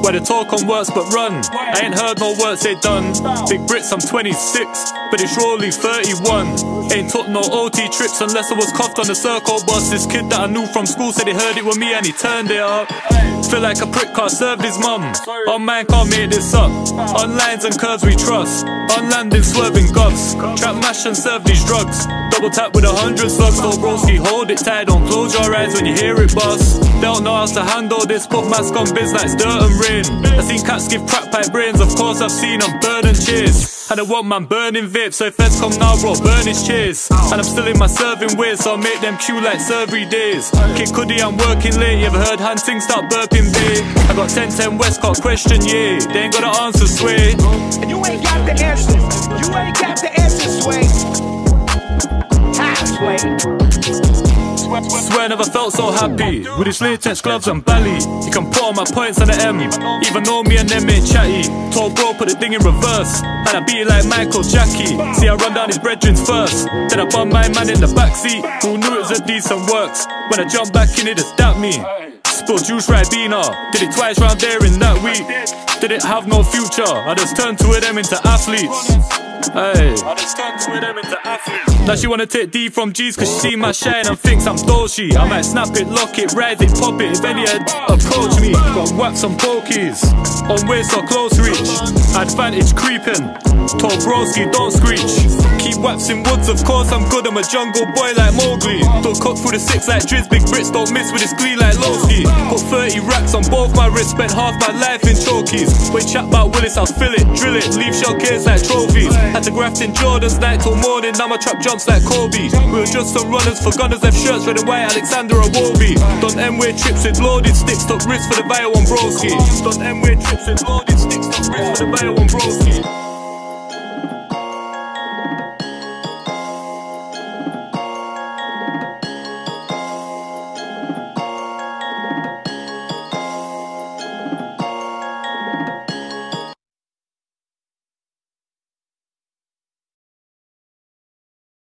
Where the talk on works but run, I ain't heard no words they done. Big Britz, I'm 26, but it's surely 31. Ain't took no OT trips unless I was cuffed on the circle bus. This kid that I knew from school said he heard it with me and he turned it up. Feel like a prick, can't serve his mum. On man, can't make this up. On lines and curves we trust. On landing, swerving guffs. Trap mash and serve these drugs. Double tap with 100 slugs. So broski, hold it tight, don't close your eyes when you hear it bust. They don't know how to handle this, put mask on biz like it's dirt and rain. I seen cats give crack pipe brains, of course I've seen them burn and chase. And I want man burning vape, so if feds come now bro, burn his chase. And I'm still in my serving ways, so I'll make them queue like servery days. Kid Cuddy, I'm working late, you ever heard Hansing start burping babe? I got 10-10 West, got question, yeah, they ain't got the answer, sway. And you ain't got the answers, you ain't got the answers, sway. Swear never felt so happy with his latex gloves and belly. You can put all my points on the M, even though me and them ain't chatty. Told bro put the thing in reverse, and I beat it like Michael Jackie. See I run down his brethrens first, then I bum my man in the backseat. Who knew it was a decent works? When I jump back in it, just dapped me. Spill juice Ribena, did it twice round there in that week. Did it have no future? I just turned two of them into athletes. Hey, I just turned two of them into athletes. Now she wanna take D from G's cause she see my shine and thinks I'm doshy. I might snap it, lock it, ride it, pop it if any approach me. Got whaps and pokies, on waist or close reach. Advantage creeping, told broski don't screech. Keep whaps in woods, of course I'm good, I'm a jungle boy like Mowgli. Don't cut through the six like Drizz, Big Britz don't miss with his glee like Lowski. Put 30 racks on both my wrists, spent half my life in chokies. Wait chat about Willis, I'll fill it, drill it, leave shell case like trophies. Had to graft in Jordans night till morning, now my trap jumps like Kobe. We were just some runners for gunners, left shirts red and white, Alexander or Wobie. Done M-way trips with loaded sticks, took risks for the bio on broski. Done M-way trips with loaded sticks, took risks for the bio on broski.